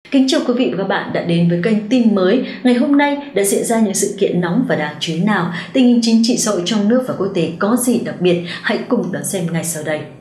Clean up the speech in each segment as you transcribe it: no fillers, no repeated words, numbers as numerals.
Kính chào quý vị và các bạn đã đến với kênh tin mới. Ngày hôm nay đã diễn ra những sự kiện nóng và đáng chú ý nào? Tình hình chính trị xã hội trong nước và quốc tế có gì đặc biệt? Hãy cùng đón xem ngay sau đây.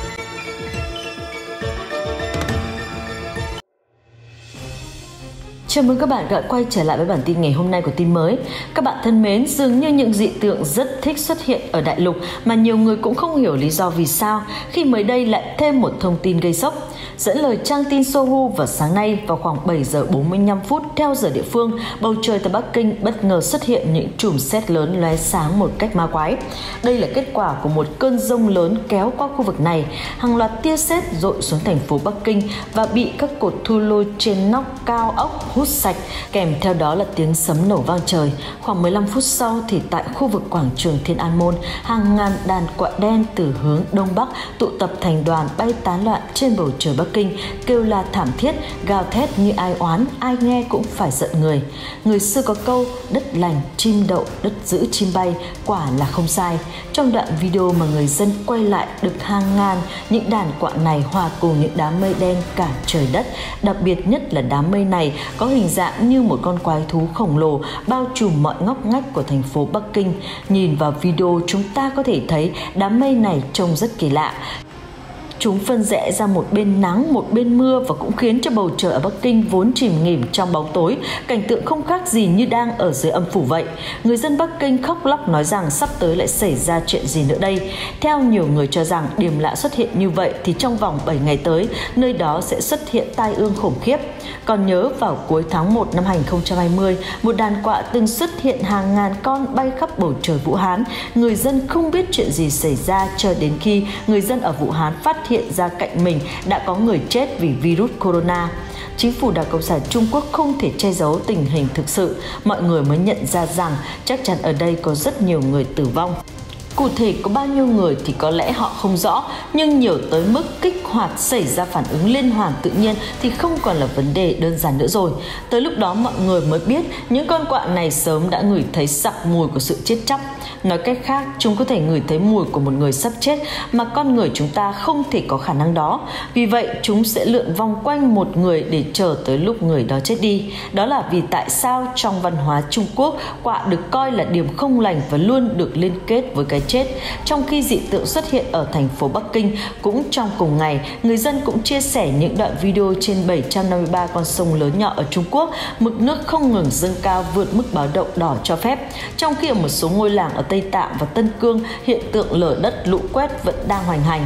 Chào mừng các bạn đã quay trở lại với bản tin ngày hôm nay của tin mới. Các bạn thân mến, dường như những dị tượng rất thích xuất hiện ở đại lục mà nhiều người cũng không hiểu lý do vì sao khi mới đây lại thêm một thông tin gây sốc. Dẫn lời trang tin Sohu vào sáng nay vào khoảng 7 giờ 45 phút theo giờ địa phương, bầu trời tại Bắc Kinh bất ngờ xuất hiện những chùm sét lớn lóe sáng một cách ma quái. Đây là kết quả của một cơn giông lớn kéo qua khu vực này. Hàng loạt tia sét dội xuống thành phố Bắc Kinh và bị các cột thu lôi trên nóc cao ốc hút sạch, kèm theo đó là tiếng sấm nổ vang trời. Khoảng 15 phút sau thì tại khu vực quảng trường Thiên An Môn, hàng ngàn đàn quạ đen từ hướng đông bắc tụ tập thành đoàn bay tán loạn trên bầu trời Bắc Kinh, kêu la thảm thiết, gào thét như ai oán, ai nghe cũng phải giận người. Người xưa có câu đất lành chim đậu, đất giữ chim bay, quả là không sai. Trong đoạn video mà người dân quay lại được hàng ngàn những đàn quạ này hòa cùng những đám mây đen cả trời đất. Đặc biệt nhất là đám mây này có hình dạng như một con quái thú khổng lồ bao trùm mọi ngóc ngách của thành phố Bắc Kinh. Nhìn vào video chúng ta có thể thấy đám mây này trông rất kỳ lạ. Chúng phân rẽ ra một bên nắng, một bên mưa và cũng khiến cho bầu trời ở Bắc Kinh vốn chìm nghỉm trong bóng tối, cảnh tượng không khác gì như đang ở dưới âm phủ vậy. Người dân Bắc Kinh khóc lóc nói rằng sắp tới lại xảy ra chuyện gì nữa đây. Theo nhiều người cho rằng điểm lạ xuất hiện như vậy thì trong vòng 7 ngày tới, nơi đó sẽ xuất hiện tai ương khủng khiếp. Còn nhớ vào cuối tháng 1 năm 2020, một đàn quạ từng xuất hiện hàng ngàn con bay khắp bầu trời Vũ Hán. Người dân không biết chuyện gì xảy ra cho đến khi người dân ở Vũ Hán phát hiện ra cạnh mình đã có người chết vì virus corona. Chính phủ Đảng Cộng sản Trung Quốc không thể che giấu tình hình thực sự, mọi người mới nhận ra rằng chắc chắn ở đây có rất nhiều người tử vong. Cụ thể có bao nhiêu người thì có lẽ họ không rõ, nhưng nhiều tới mức kích hoạt xảy ra phản ứng liên hoàn tự nhiên thì không còn là vấn đề đơn giản nữa rồi. Tới lúc đó mọi người mới biết những con quạ này sớm đã ngửi thấy sặc mùi của sự chết chóc. Nói cách khác, chúng có thể ngửi thấy mùi của một người sắp chết mà con người chúng ta không thể có khả năng đó. Vì vậy, chúng sẽ lượn vòng quanh một người để chờ tới lúc người đó chết đi. Đó là vì tại sao trong văn hóa Trung Quốc, quạ được coi là điểm không lành và luôn được liên kết với cái chết. Trong khi dị tượng xuất hiện ở thành phố Bắc Kinh, cũng trong cùng ngày, người dân cũng chia sẻ những đoạn video trên 753 con sông lớn nhỏ ở Trung Quốc, mực nước không ngừng dâng cao vượt mức báo động đỏ cho phép. Trong khi ở một số ngôi làng ở Tây Tạng và Tân Cương, hiện tượng lở đất lũ quét vẫn đang hoành hành.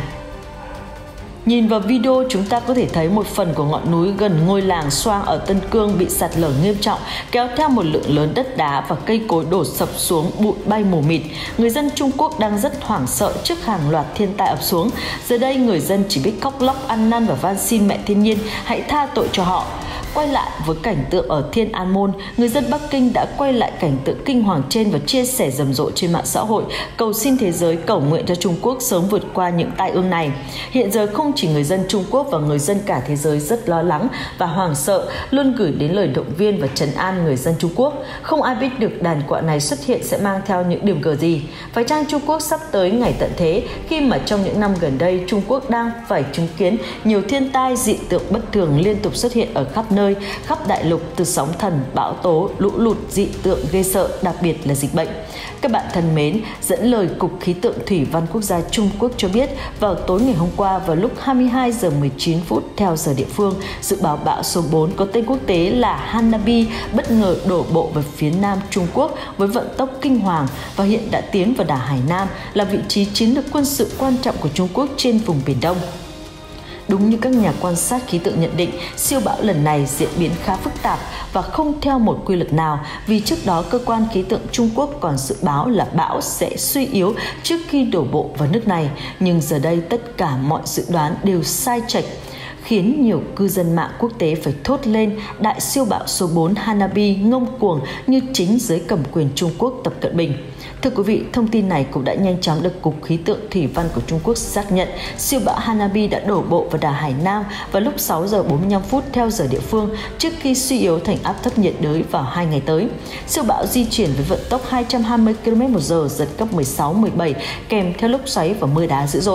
Nhìn vào video, chúng ta có thể thấy một phần của ngọn núi gần ngôi làng Xoang ở Tân Cương bị sạt lở nghiêm trọng, kéo theo một lượng lớn đất đá và cây cối đổ sập xuống, bụi bay mù mịt. Người dân Trung Quốc đang rất hoảng sợ trước hàng loạt thiên tai ập xuống. Giờ đây, người dân chỉ biết khóc lóc ăn năn và van xin mẹ thiên nhiên hãy tha tội cho họ. Quay lại với cảnh tượng ở Thiên An Môn, người dân Bắc Kinh đã quay lại cảnh tượng kinh hoàng trên và chia sẻ rầm rộ trên mạng xã hội, cầu xin thế giới cầu nguyện cho Trung Quốc sớm vượt qua những tai ương này. Hiện giờ không chỉ người dân Trung Quốc và người dân cả thế giới rất lo lắng và hoảng sợ, luôn gửi đến lời động viên và trấn an người dân Trung Quốc. Không ai biết được đàn quạ này xuất hiện sẽ mang theo những điểm cờ gì. Phải chăng Trung Quốc sắp tới ngày tận thế khi mà trong những năm gần đây Trung Quốc đang phải chứng kiến nhiều thiên tai dị tượng bất thường liên tục xuất hiện ở khắp nơi, khắp đại lục, từ sóng thần, bão tố, lũ lụt, dị tượng ghê sợ, đặc biệt là dịch bệnh. Các bạn thân mến, dẫn lời Cục Khí tượng Thủy văn Quốc gia Trung Quốc cho biết, vào tối ngày hôm qua vào lúc 22 giờ 19 phút theo giờ địa phương, dự báo bão số 4 có tên quốc tế là Hanabi bất ngờ đổ bộ về phía nam Trung Quốc với vận tốc kinh hoàng và hiện đã tiến vào đảo Hải Nam, là vị trí chiến lược quân sự quan trọng của Trung Quốc trên vùng Biển Đông. Đúng như các nhà quan sát khí tượng nhận định, siêu bão lần này diễn biến khá phức tạp và không theo một quy luật nào, vì trước đó cơ quan khí tượng Trung Quốc còn dự báo là bão sẽ suy yếu trước khi đổ bộ vào nước này. Nhưng giờ đây tất cả mọi dự đoán đều sai chệch, khiến nhiều cư dân mạng quốc tế phải thốt lên đại siêu bão số 4 Hanabi ngông cuồng như chính dưới cầm quyền Trung Quốc Tập Cận Bình. Thưa quý vị, thông tin này cũng đã nhanh chóng được Cục Khí tượng Thủy văn của Trung Quốc xác nhận. Siêu bão Hanabi đã đổ bộ vào đảo Hải Nam vào lúc 6 giờ 45 phút theo giờ địa phương trước khi suy yếu thành áp thấp nhiệt đới vào 2 ngày tới. Siêu bão di chuyển với vận tốc 220 km/h, giật cấp 16-17, kèm theo lốc xoáy và mưa đá dữ dội.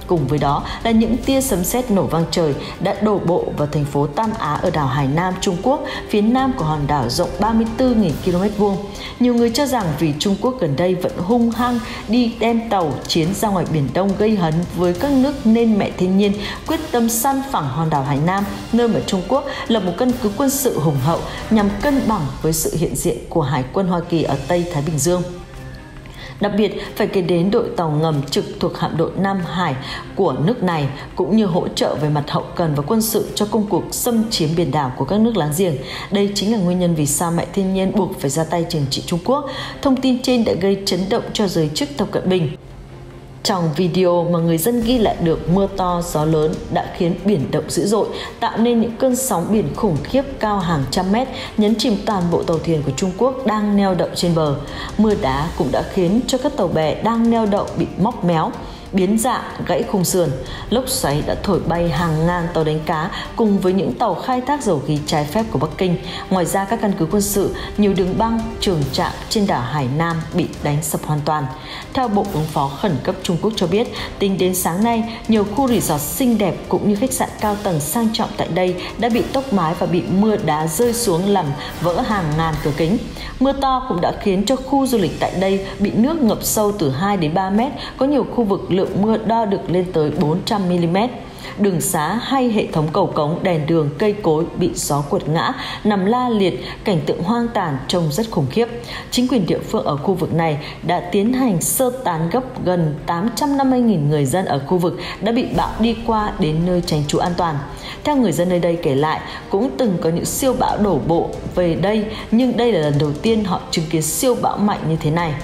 Cùng với đó là những tia sấm sét nổ vang trời đã đổ bộ vào thành phố Tam Á ở đảo Hải Nam, Trung Quốc, phía nam của hòn đảo rộng 34.000 km2. Nhiều người cho rằng vì Trung Quốc gần đây vẫn hung hăng đi đem tàu chiến ra ngoài Biển Đông gây hấn với các nước nên mẹ thiên nhiên quyết tâm san phẳng hòn đảo Hải Nam, nơi mà Trung Quốc là một căn cứ quân sự hùng hậu nhằm cân bằng với sự hiện diện của Hải quân Hoa Kỳ ở Tây Thái Bình Dương. Đặc biệt, phải kể đến đội tàu ngầm trực thuộc hạm đội Nam Hải của nước này, cũng như hỗ trợ về mặt hậu cần và quân sự cho công cuộc xâm chiếm biển đảo của các nước láng giềng. Đây chính là nguyên nhân vì sao mẹ thiên nhiên buộc phải ra tay trừng trị Trung Quốc. Thông tin trên đã gây chấn động cho giới chức Tập Cận Bình. Trong video mà người dân ghi lại được, mưa to gió lớn đã khiến biển động dữ dội, tạo nên những cơn sóng biển khủng khiếp cao hàng trăm mét, nhấn chìm toàn bộ tàu thuyền của Trung Quốc đang neo đậu trên bờ. Mưa đá cũng đã khiến cho các tàu bè đang neo đậu bị móc méo, biến dạng, gãy khung sườn. Lốc xoáy đã thổi bay hàng ngàn tàu đánh cá cùng với những tàu khai thác dầu khí trái phép của Bắc Kinh. Ngoài ra, các căn cứ quân sự, nhiều đường băng, trường trạm trên đảo Hải Nam bị đánh sập hoàn toàn. Theo Bộ Ứng phó Khẩn cấp Trung Quốc cho biết, tính đến sáng nay, nhiều khu resort xinh đẹp cũng như khách sạn cao tầng sang trọng tại đây đã bị tốc mái và bị mưa đá rơi xuống làm vỡ hàng ngàn cửa kính. Mưa to cũng đã khiến cho khu du lịch tại đây bị nước ngập sâu từ 2 đến 3 mét, có nhiều khu vực lượng mưa đo được lên tới 400 mm. Đường xá hay hệ thống cầu cống, đèn đường, cây cối bị gió quật ngã, nằm la liệt, cảnh tượng hoang tàn trông rất khủng khiếp. Chính quyền địa phương ở khu vực này đã tiến hành sơ tán gấp gần 850.000 người dân ở khu vực đã bị bão đi qua đến nơi tránh trú an toàn. Theo người dân nơi đây kể lại, cũng từng có những siêu bão đổ bộ về đây, nhưng đây là lần đầu tiên họ chứng kiến siêu bão mạnh như thế này.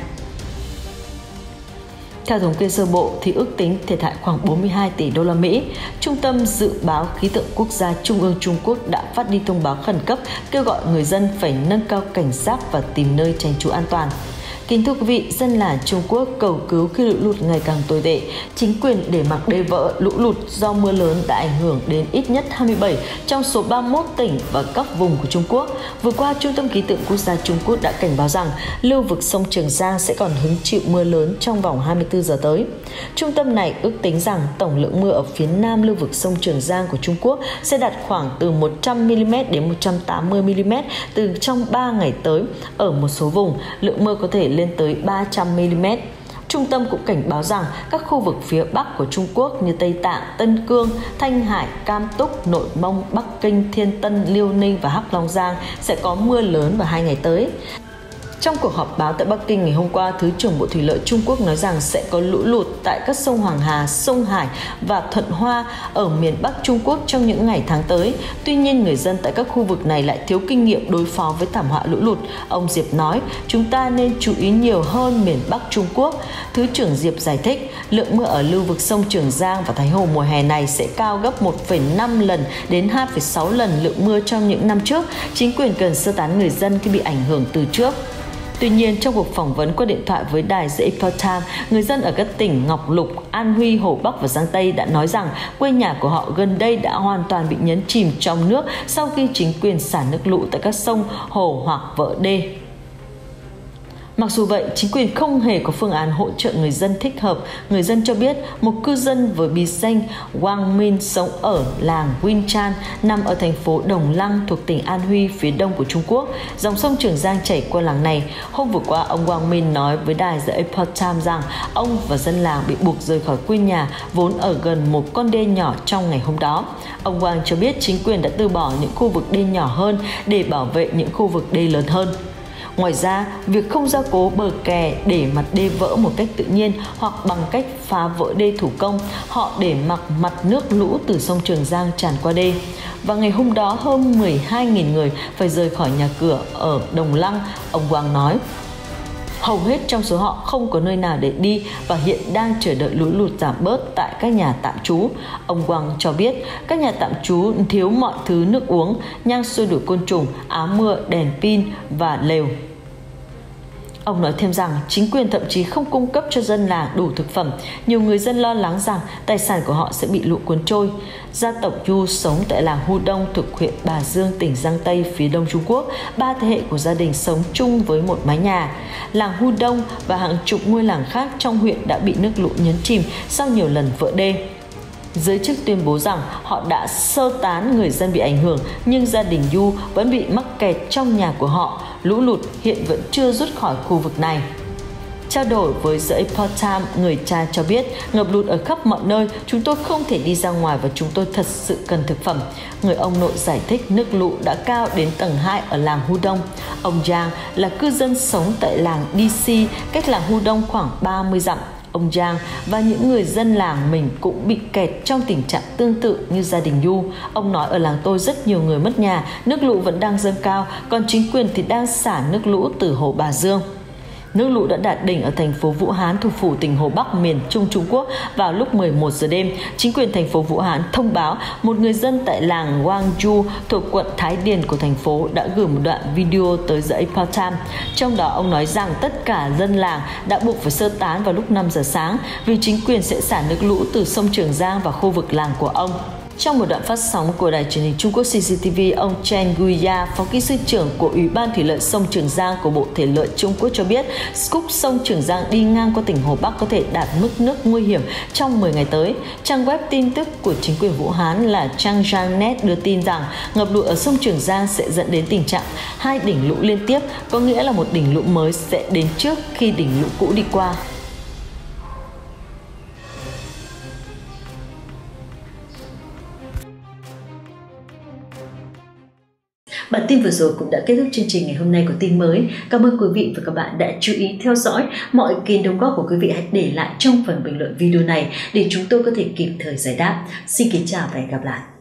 Theo thống kê sơ bộ thì ước tính thiệt hại khoảng 42 tỷ đô la Mỹ. Trung tâm Dự báo Khí tượng Quốc gia Trung ương Trung Quốc đã phát đi thông báo khẩn cấp kêu gọi người dân phải nâng cao cảnh giác và tìm nơi tránh trú an toàn. Kính thưa quý vị, dân làng Trung Quốc cầu cứu khi lũ lụt ngày càng tồi tệ. Chính quyền để mặc đê vỡ lũ lụt do mưa lớn đã ảnh hưởng đến ít nhất 27 trong số 31 tỉnh và các vùng của Trung Quốc. Vừa qua, Trung tâm Khí tượng Quốc gia Trung Quốc đã cảnh báo rằng lưu vực sông Trường Giang sẽ còn hứng chịu mưa lớn trong vòng 24 giờ tới. Trung tâm này ước tính rằng tổng lượng mưa ở phía nam lưu vực sông Trường Giang của Trung Quốc sẽ đạt khoảng từ 100 mm đến 180 mm từ trong 3 ngày tới. Ở một số vùng, lượng mưa có thể lên tới 300 mm. Trung tâm cũng cảnh báo rằng các khu vực phía Bắc của Trung Quốc như Tây Tạng, Tân Cương, Thanh Hải, Cam Túc, Nội Mông, Bắc Kinh, Thiên Tân, Liêu Ninh và Hắc Long Giang sẽ có mưa lớn vào 2 ngày tới. Trong cuộc họp báo tại Bắc Kinh ngày hôm qua, Thứ trưởng Bộ Thủy lợi Trung Quốc nói rằng sẽ có lũ lụt tại các sông Hoàng Hà, sông Hải và Thuận Hoa ở miền Bắc Trung Quốc trong những ngày tháng tới. Tuy nhiên, người dân tại các khu vực này lại thiếu kinh nghiệm đối phó với thảm họa lũ lụt. Ông Diệp nói, chúng ta nên chú ý nhiều hơn miền Bắc Trung Quốc. Thứ trưởng Diệp giải thích, lượng mưa ở lưu vực sông Trường Giang và Thái Hồ mùa hè này sẽ cao gấp 1,5 lần đến 2,6 lần lượng mưa trong những năm trước. Chính quyền cần sơ tán người dân khi bị ảnh hưởng từ trước. Tuy nhiên, trong cuộc phỏng vấn qua điện thoại với đài The Epoch Times, người dân ở các tỉnh Ngọc Lục, An Huy, Hồ Bắc và Giang Tây đã nói rằng quê nhà của họ gần đây đã hoàn toàn bị nhấn chìm trong nước sau khi chính quyền xả nước lũ tại các sông, hồ hoặc vỡ đê. Mặc dù vậy, chính quyền không hề có phương án hỗ trợ người dân thích hợp. Người dân cho biết một cư dân với bí danh Wang Min sống ở làng Winchan nằm ở thành phố Đồng Lăng thuộc tỉnh An Huy phía đông của Trung Quốc. Dòng sông Trường Giang chảy qua làng này. Hôm vừa qua, ông Wang Min nói với đài The Epoch Times rằng ông và dân làng bị buộc rời khỏi quê nhà vốn ở gần một con đê nhỏ trong ngày hôm đó. Ông Wang cho biết chính quyền đã từ bỏ những khu vực đê nhỏ hơn để bảo vệ những khu vực đê lớn hơn. Ngoài ra, việc không gia cố bờ kè để mặt đê vỡ một cách tự nhiên hoặc bằng cách phá vỡ đê thủ công, họ để mặc mặt nước lũ từ sông Trường Giang tràn qua đê. Và ngày hôm đó, hơn 12.000 người phải rời khỏi nhà cửa ở Đồng Lăng, ông Quang nói. Hầu hết trong số họ không có nơi nào để đi và hiện đang chờ đợi lũ lụt giảm bớt tại các nhà tạm trú. Ông Quang cho biết các nhà tạm trú thiếu mọi thứ nước uống, nhang xua đuổi côn trùng, áo mưa, đèn pin và lều. Ông nói thêm rằng chính quyền thậm chí không cung cấp cho dân làng đủ thực phẩm. Nhiều người dân lo lắng rằng tài sản của họ sẽ bị lũ cuốn trôi. Gia tộc Yu sống tại làng Hu Đông thuộc huyện Bà Dương, tỉnh Giang Tây, phía đông Trung Quốc. 3 thế hệ của gia đình sống chung với một mái nhà. Làng Hu Đông và hàng chục ngôi làng khác trong huyện đã bị nước lũ nhấn chìm sau nhiều lần vỡ đê. Giới chức tuyên bố rằng họ đã sơ tán người dân bị ảnh hưởng, nhưng gia đình Yu vẫn bị mắc kẹt trong nhà của họ. Lũ lụt hiện vẫn chưa rút khỏi khu vực này. Trao đổi với The Epoch Times, người cha cho biết, ngập lụt ở khắp mọi nơi, chúng tôi không thể đi ra ngoài và chúng tôi thật sự cần thực phẩm. Người ông nội giải thích nước lũ đã cao đến tầng 2 ở làng Hudong. Ông Giang là cư dân sống tại làng DC, cách làng Hudong khoảng 30 dặm. Ông Giang và những người dân làng mình cũng bị kẹt trong tình trạng tương tự như gia đình Yu. Ông nói ở làng tôi rất nhiều người mất nhà, nước lũ vẫn đang dâng cao, còn chính quyền thì đang xả nước lũ từ hồ Bà Dương. Nước lũ đã đạt đỉnh ở thành phố Vũ Hán, thủ phủ tỉnh Hồ Bắc, miền Trung Trung Quốc vào lúc 11 giờ đêm. Chính quyền thành phố Vũ Hán thông báo một người dân tại làng Gwangju thuộc quận Thái Điền của thành phố đã gửi một đoạn video tới The Epoch Times. Trong đó ông nói rằng tất cả dân làng đã buộc phải sơ tán vào lúc 5 giờ sáng vì chính quyền sẽ xả nước lũ từ sông Trường Giang vào khu vực làng của ông. Trong một đoạn phát sóng của đài truyền hình Trung Quốc CCTV, ông Chen Guiya, phó kỹ sư trưởng của Ủy ban Thủy lợi sông Trường Giang của Bộ Thể lợi Trung Quốc cho biết, khúc sông Trường Giang đi ngang qua tỉnh Hồ Bắc có thể đạt mức nước nguy hiểm trong 10 ngày tới. Trang web tin tức của chính quyền Vũ Hán là Changjiang.net đưa tin rằng ngập lụt ở sông Trường Giang sẽ dẫn đến tình trạng 2 đỉnh lũ liên tiếp, có nghĩa là một đỉnh lũ mới sẽ đến trước khi đỉnh lũ cũ đi qua. Bản tin vừa rồi cũng đã kết thúc chương trình ngày hôm nay của tin mới. Cảm ơn quý vị và các bạn đã chú ý theo dõi. Mọi ý kiến đóng góp của quý vị hãy để lại trong phần bình luận video này để chúng tôi có thể kịp thời giải đáp. Xin kính chào và hẹn gặp lại.